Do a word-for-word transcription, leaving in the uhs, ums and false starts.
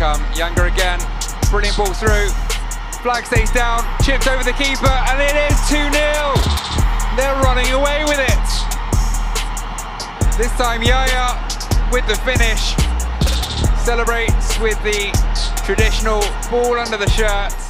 come. Younger again, brilliant ball through. Flag stays down, chips over the keeper, and it is two nil. They're running away with it. This time Yahya with the finish. Celebrates with the traditional ball under the shirt.